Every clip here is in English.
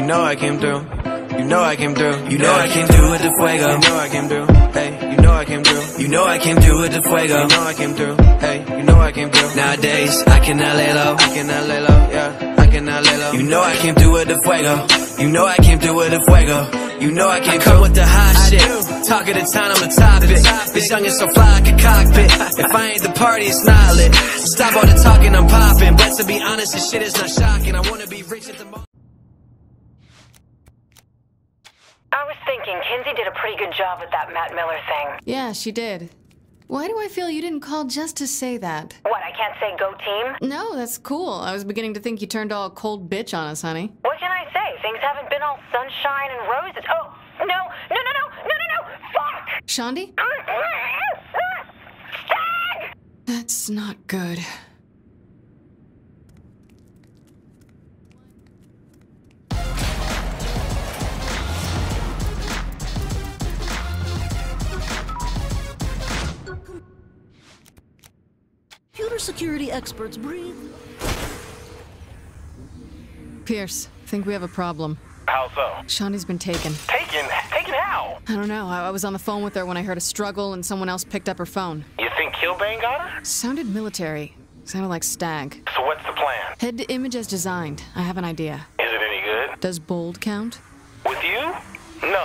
know I came through. You know I came through. You know I came through with the fuego. You know I came through. Hey, you know I came through. You know I came through with the fuego. You know I came through. Hey, you know I came through. Nowadays, I cannot lay low. I cannot lay low, yeah. I cannot lay low. You know I came through with the fuego. You know I came through with the fuego. You know I came through with the hot shit. Talk of the town, I'm the topic. This young is so fly, like a cockpit. If I ain't the party, it's not lit. Stop all the talking, I'm popping. But to be honest, this shit is not shocking. I wanna be rich at the moment. I was thinking, Kinsey did a pretty good job with that Matt Miller thing. Yeah, she did. Why do I feel you didn't call just to say that? What, I can't say go team? No, that's cool. I was beginning to think you turned all cold bitch on us, honey. What can I say? Things haven't been all sunshine and roses. Oh, no, fuck! Shandi? Stag! That's not good. Computer security experts breathe. Pierce, think we have a problem. How so? Shandi's been taken. Taken? Taken how? I don't know. I was on the phone with her when I heard a struggle and someone else picked up her phone. You think Kilbane got her? Sounded military. Sounded like Stag. So what's the plan? Head to image as designed. I have an idea. Is it any good? Does bold count? With you? No.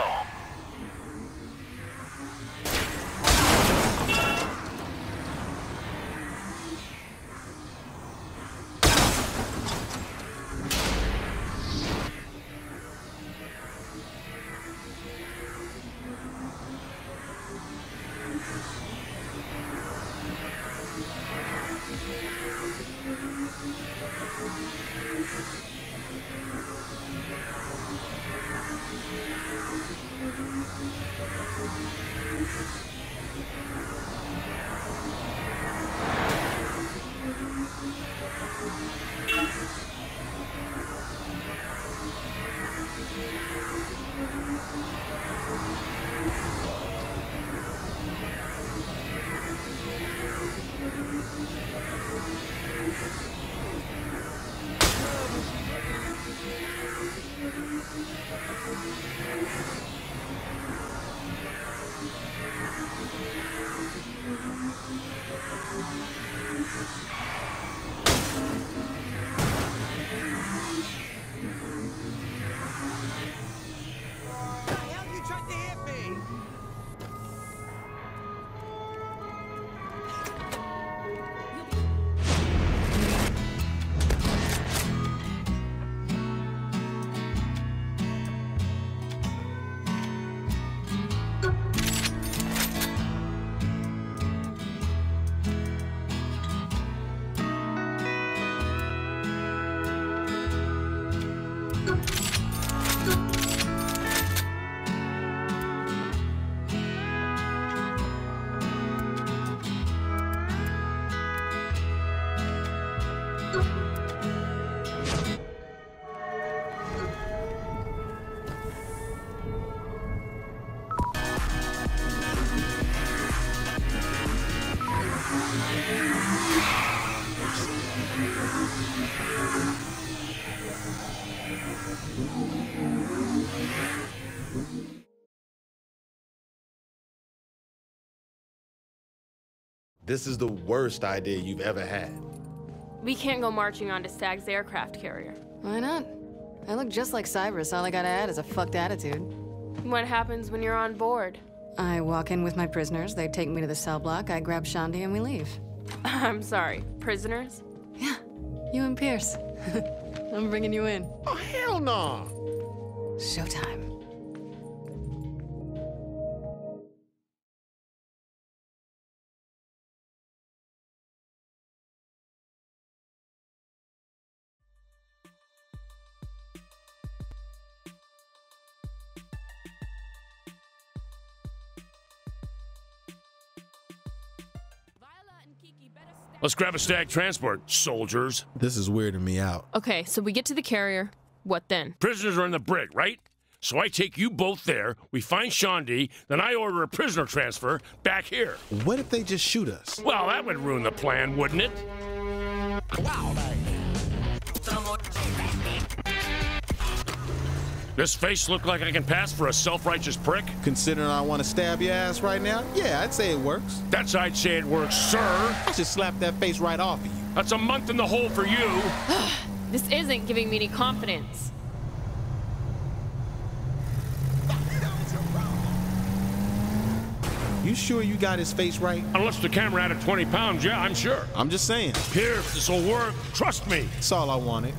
This is the worst idea you've ever had. We can't go marching onto Stag's aircraft carrier. Why not? I look just like Cyrus. All I gotta add is a fucked attitude. What happens when you're on board? I walk in with my prisoners, they take me to the cell block, I grab Shandi, and we leave. I'm sorry, prisoners? Yeah, you and Pierce. I'm bringing you in. Oh, hell no! Showtime. Let's grab a Stag transport, soldiers. This is weirding me out. Okay, so we get to the carrier. What then? Prisoners are in the brig, right? So I take you both there, we find Shandi, then I order a prisoner transfer back here. What if they just shoot us? Well, that would ruin the plan, wouldn't it? This face look like I can pass for a self-righteous prick? Considering I want to stab your ass right now, yeah, I'd say it works. That's I'd say it works, sir. I should slap that face right off of you. That's a month in the hole for you. This isn't giving me any confidence. You sure you got his face right? Unless the camera added 20 pounds, yeah, I'm sure. I'm just saying. Here, if this'll work, trust me. That's all I wanted.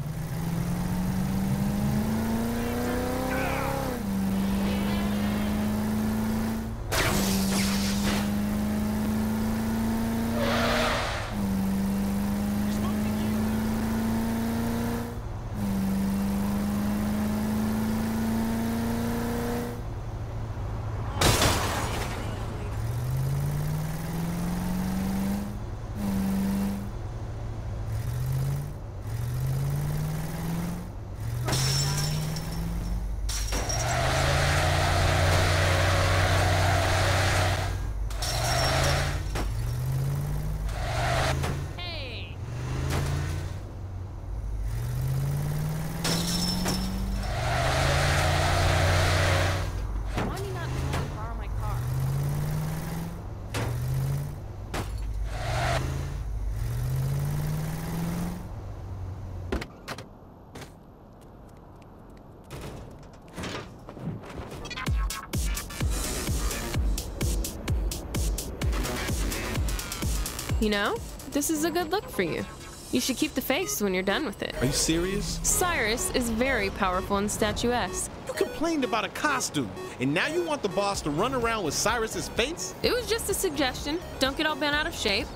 You know, this is a good look for you. You should keep the face when you're done with it. Are you serious? Cyrus is very powerful and statuesque. You complained about a costume, and now you want the boss to run around with Cyrus's face? It was just a suggestion. Don't get all bent out of shape.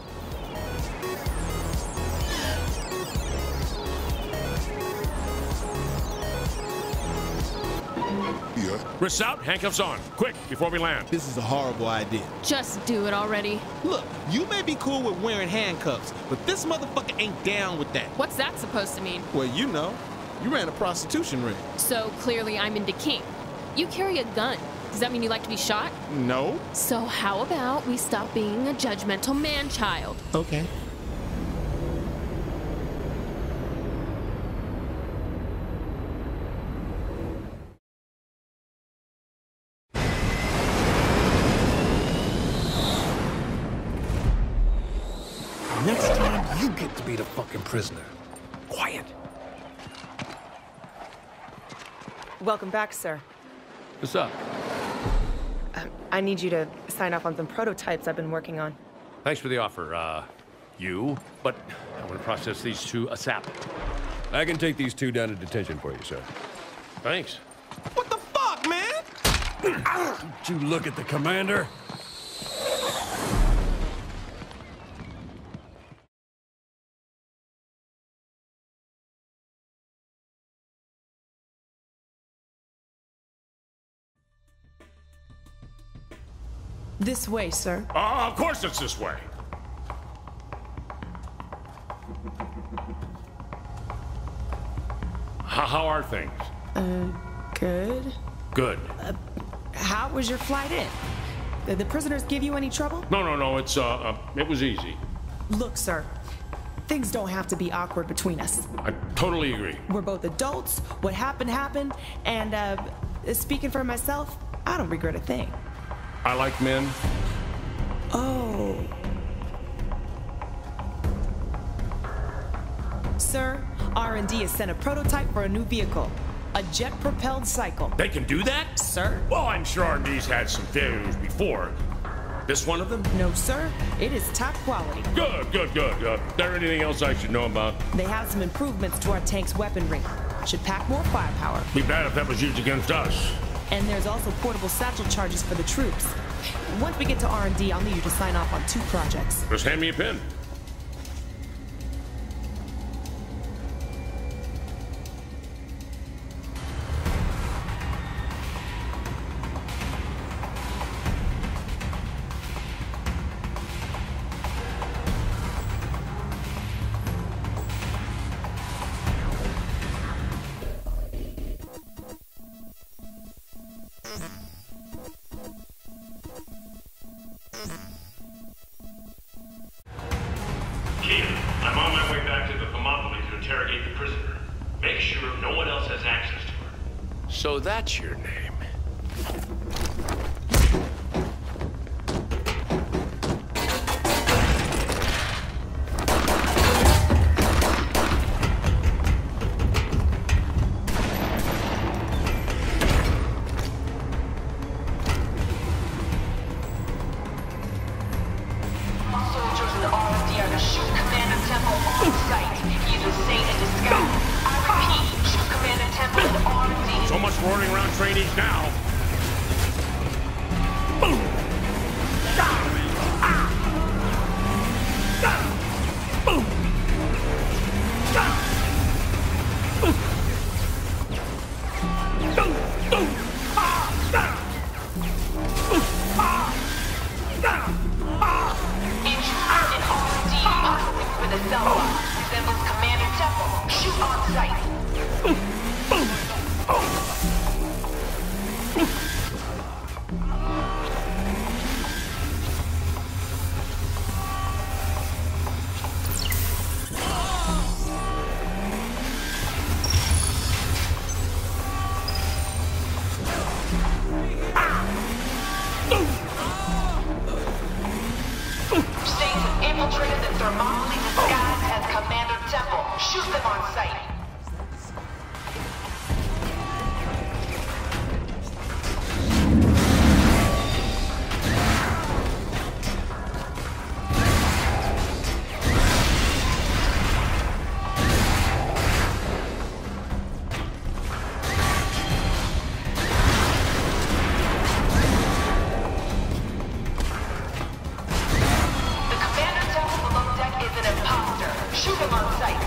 Wrists out, handcuffs on. Quick, before we land. This is a horrible idea. Just do it already. Look, you may be cool with wearing handcuffs, but this motherfucker ain't down with that. What's that supposed to mean? Well, you know, you ran a prostitution ring. So clearly I'm into kink. You carry a gun. Does that mean you like to be shot? No. So how about we stop being a judgmental man-child? Okay. Next time, you get to be the fucking prisoner. Quiet. Welcome back, sir. What's up? I need you to sign off on some prototypes I've been working on. Thanks for the offer, but I want to process these two ASAP. I can take these two down to detention for you, sir. Thanks. What the fuck, man? Did you look at the commander? This way, sir. Of course it's this way. How are things? Good. Good. How was your flight in? Did the prisoners give you any trouble? No, it's, it was easy. Look, sir, things don't have to be awkward between us. I totally agree. We're both adults. What happened, happened. And, speaking for myself, I don't regret a thing. I like men. Oh. Sir, R&D has sent a prototype for a new vehicle. A jet-propelled cycle. They can do that? Sir? Well, I'm sure R&D's had some failures before. This one of them? No, sir. It is top quality. Good. There anything else I should know about? They have some improvements to our tank's weaponry. Should pack more firepower. Be bad if that was used against us. And there's also portable satchel charges for the troops. Once we get to R&D, I'll need you to sign off on 2 projects. Just hand me a pen. So that's your name. So much rolling around trainees now. Boom! Boom! Shoot on sight. Infiltrated the thermally disguised as Commander Temple. Shoot them on sight. Shoot him on sight.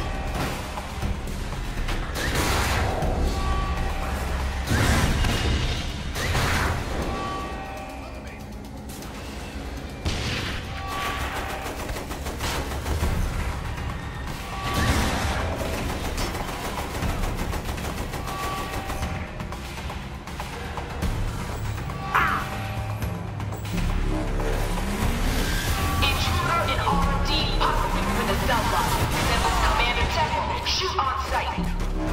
Shoot on sight.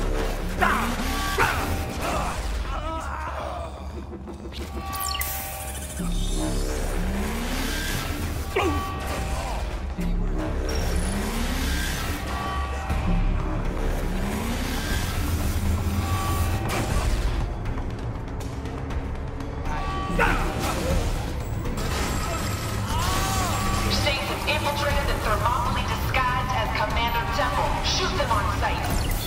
Stasis infiltrated and thermally disguised as Commander Temple. Shoot them on sight.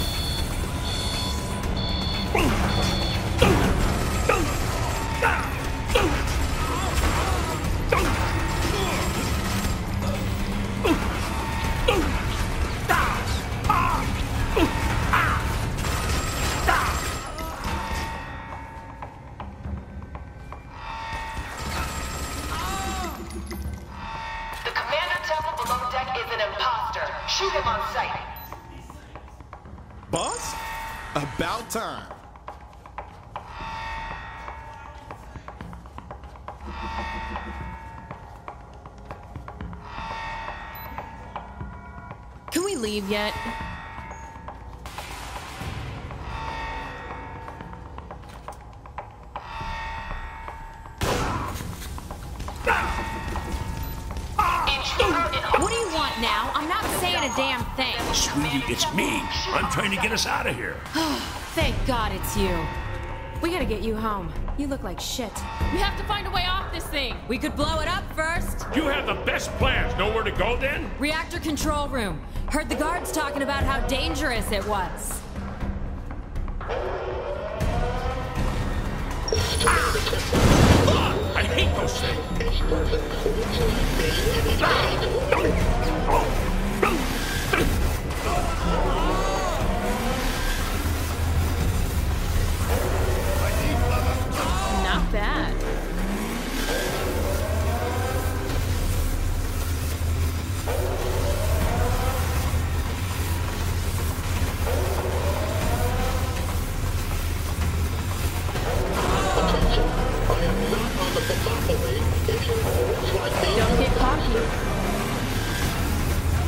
The Commander Temple below deck is an imposter. Shoot him on sight. Boss? About time. Can we leave yet? What do you want now? I'm not saying a damn thing. Sweetie, it's me. I'm trying to get us out of here. Thank God it's you. We gotta get you home. You look like shit. We have to find a way off this thing. We could blow it up first. You have the best plans. Know where to go then? Reactor control room. Heard the guards talking about how dangerous it was. I hate those things. Not bad. Don't get cocky.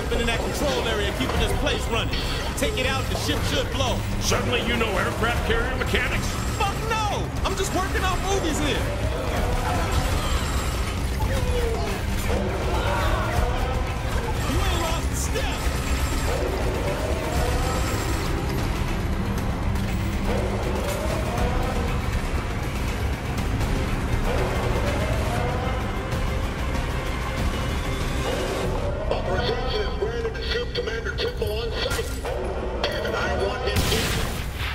jumping in that control area, keeping this place running. Take it out, the ship should blow. Suddenly you know aircraft carrier mechanics? Fuck no! I'm just working out movies here. You ain't lost a step. Authorization is granted to shoot Commander Temple on site. And I want him to...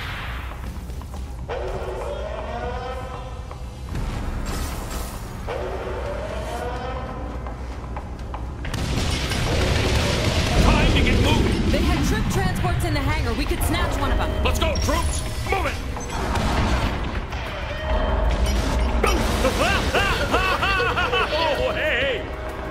Time to get moving! They had troop transports in the hangar. We could snatch one of them. Let's go, troops! Move it! Oh, hey!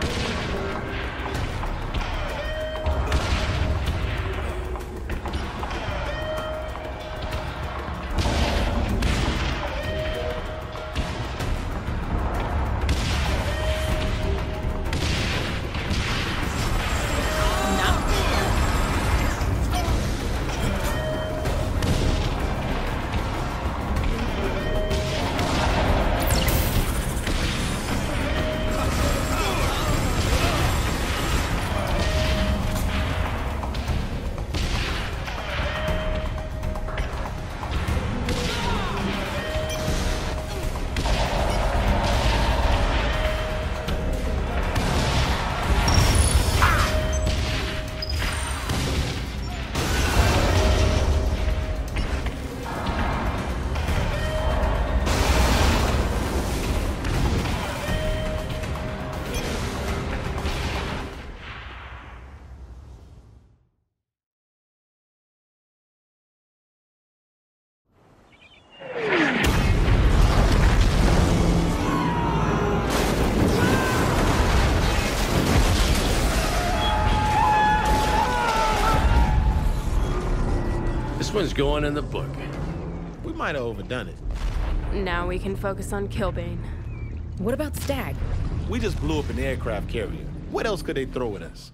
This one's going in the book. We might have overdone it. Now we can focus on Killbane. What about Stag? We just blew up an aircraft carrier. What else could they throw at us?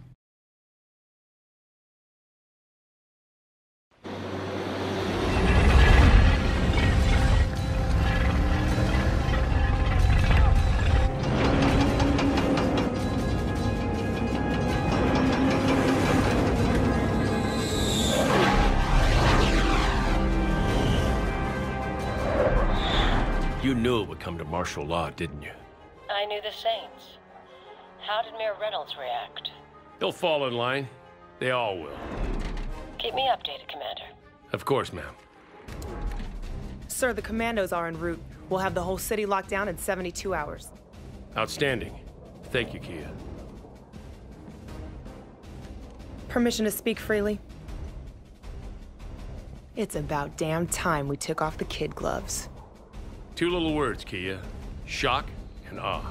You knew it would come to martial law, didn't you? I knew the Saints. How did Mayor Reynolds react? He'll fall in line. They all will. Keep me updated, Commander. Of course, ma'am. Sir, the commandos are en route. We'll have the whole city locked down in 72 hours. Outstanding. Thank you, Kia. Permission to speak freely? It's about damn time we took off the kid gloves. Two little words, Kia. Shock and awe.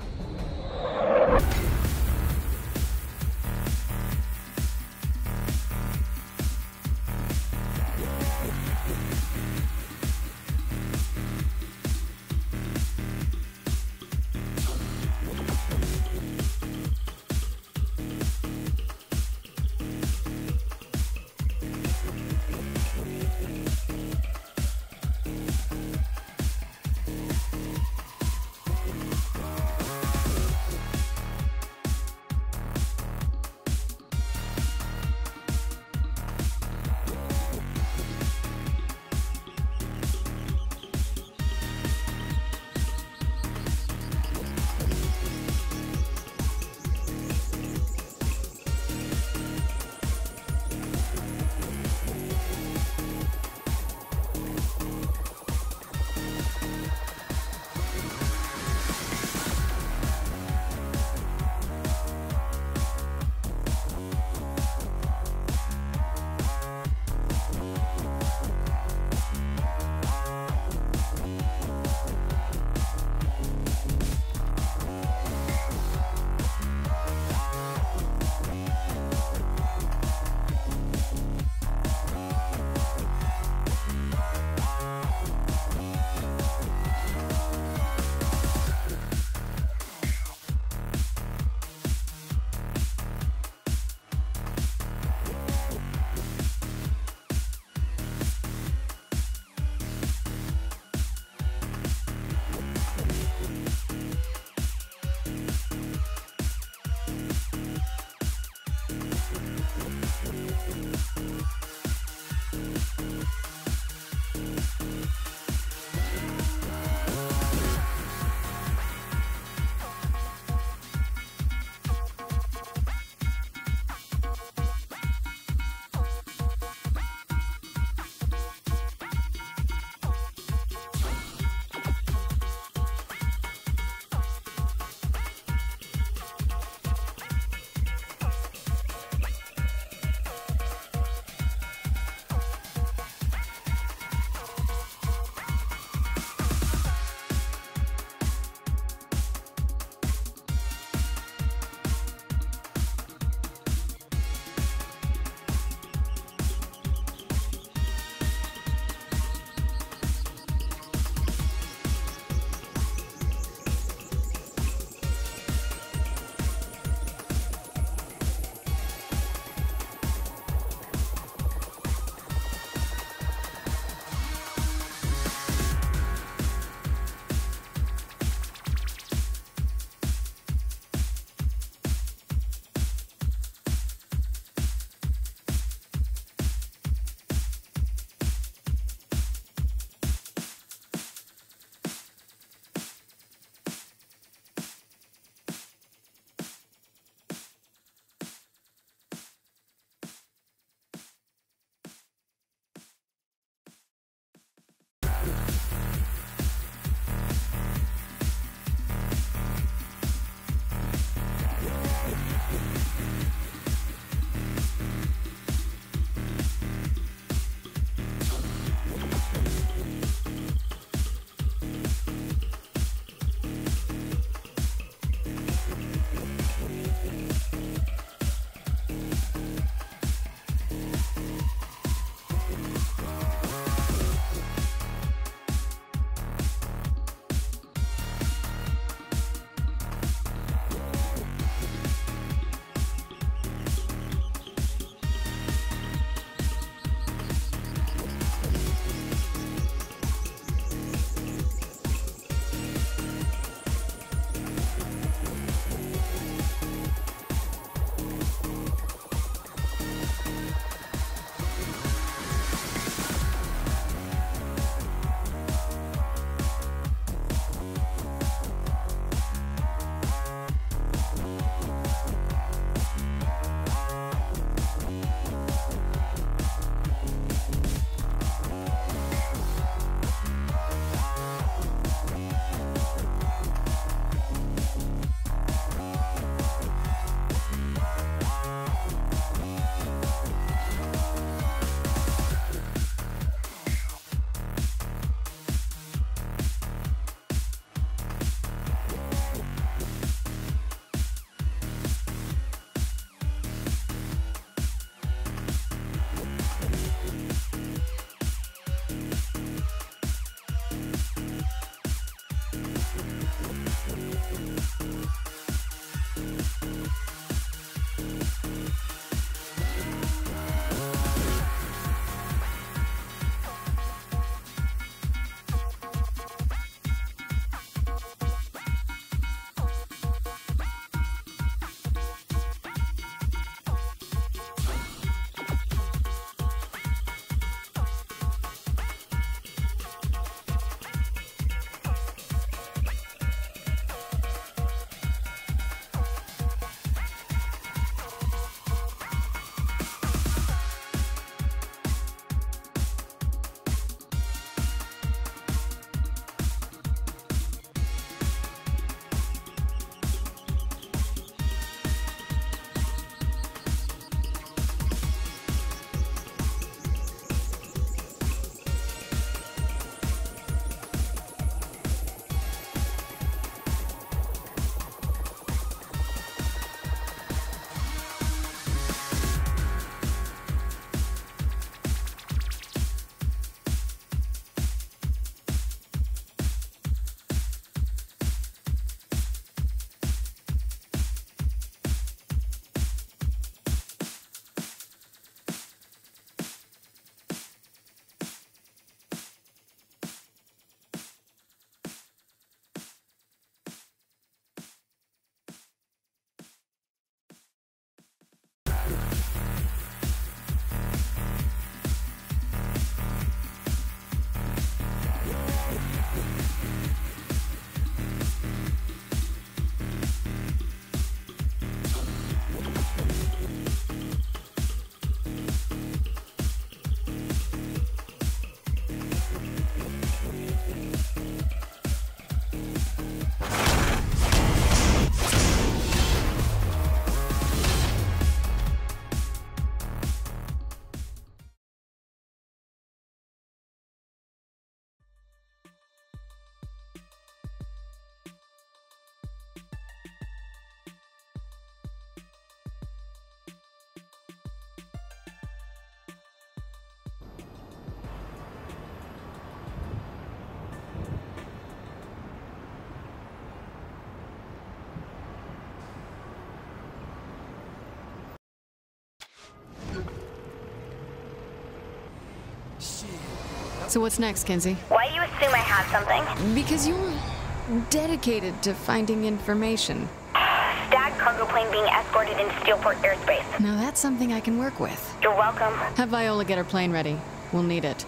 So what's next, Kinsey? Why do you assume I have something? Because you're dedicated to finding information. Stag cargo plane being escorted into Steelport airspace. Now that's something I can work with. You're welcome. Have Viola get her plane ready. We'll need it.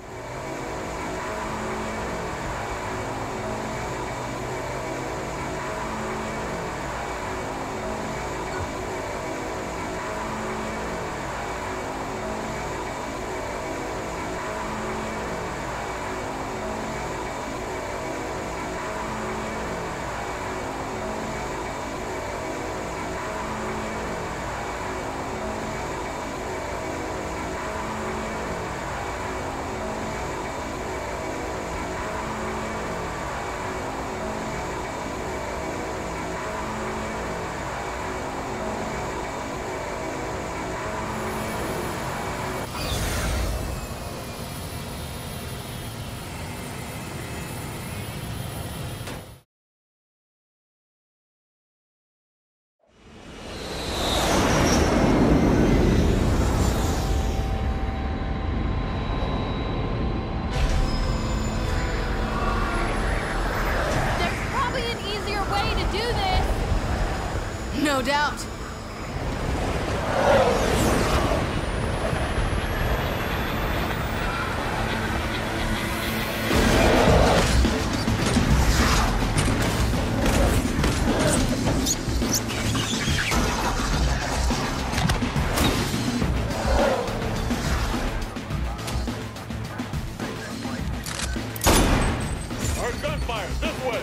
No doubt. Our gunfire, this way!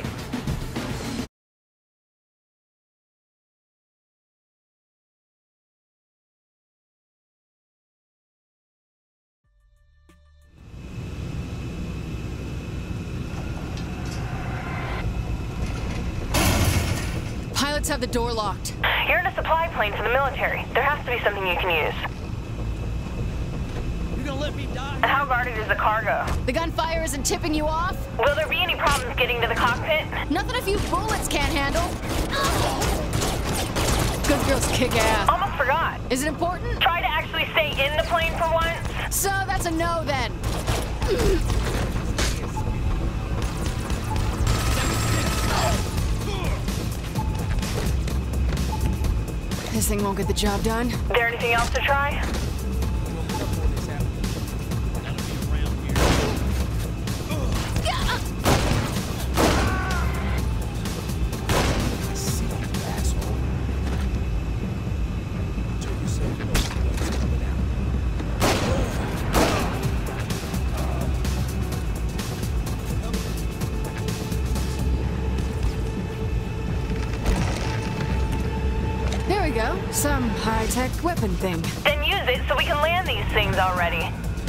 Pilots have the door locked. You're in a supply plane for the military. There has to be something you can use. You gonna let me die? And how guarded is the cargo? The gunfire isn't tipping you off? Will there be any problems getting to the cockpit? Nothing a few bullets can't handle. Good girls kick ass. Almost forgot. Is it important? Try to actually stay in the plane for once. So that's a no then. This thing won't get the job done. Is there anything else to try? There we go. Some high-tech weapon thing. Then use it so we can land these things already.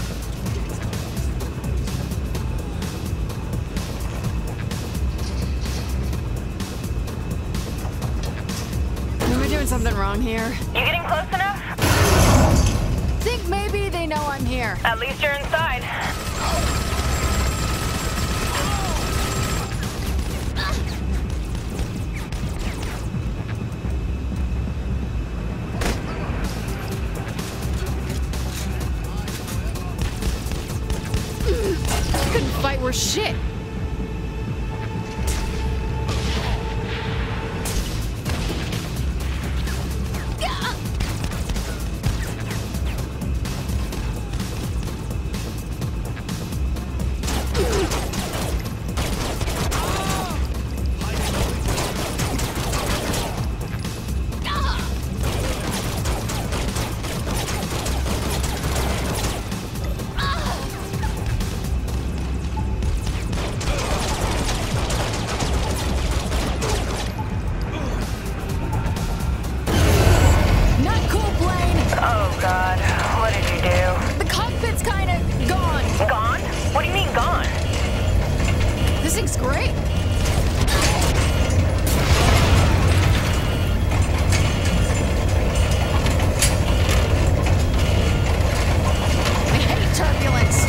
Am I doing something wrong here? You getting close enough? Think maybe they know I'm here. At least you're inside. Couldn't fight worth shit. Oh, God. What did you do? The cockpit's kinda gone. Gone? What do you mean gone? This thing's great. I hate turbulence.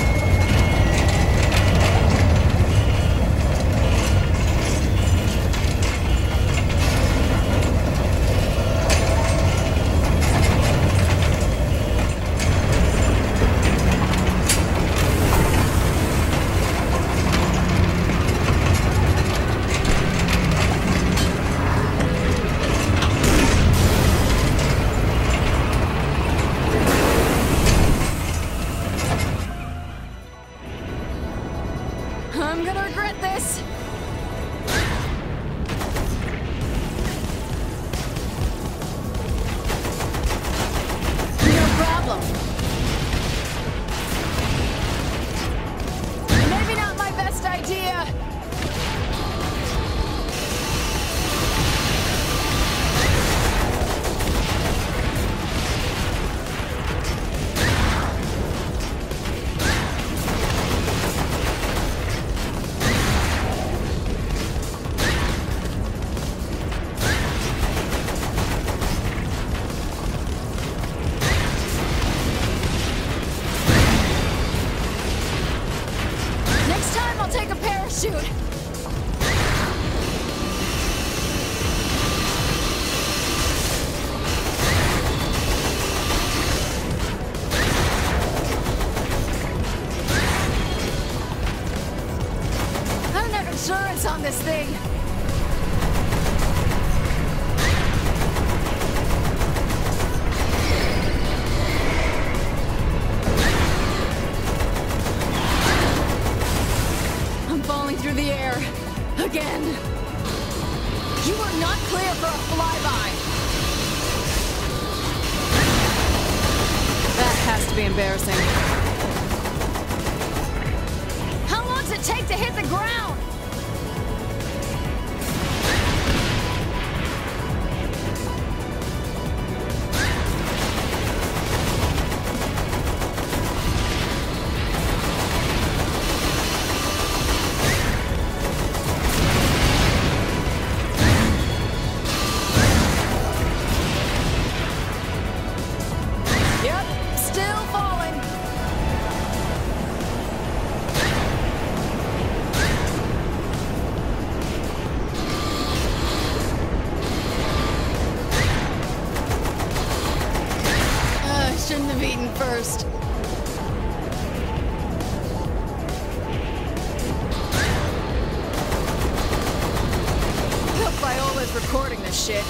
this thing! I'm falling through the air. Again. You are not clear for a flyby. That has to be embarrassing. How long does it take to hit the ground? Shouldn't have eaten first. Hope Viola's recording this shit.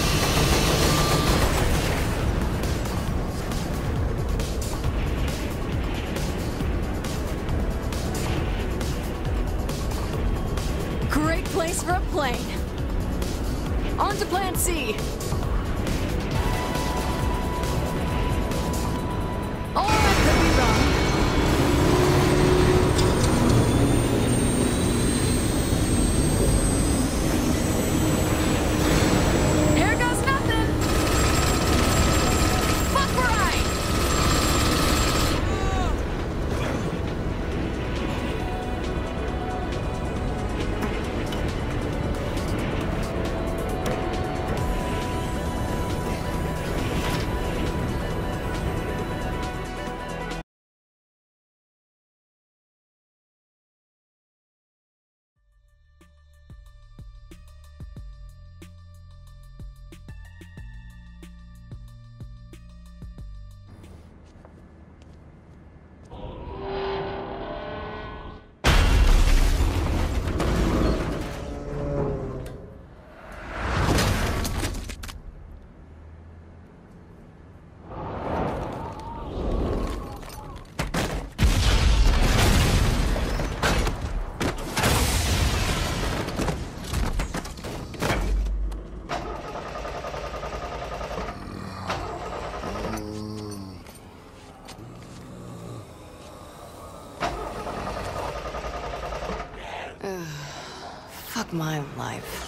Great place for a plane. On to Plan C. Or I could be wrong. Here goes nothing. Fuck right. Fuck my life.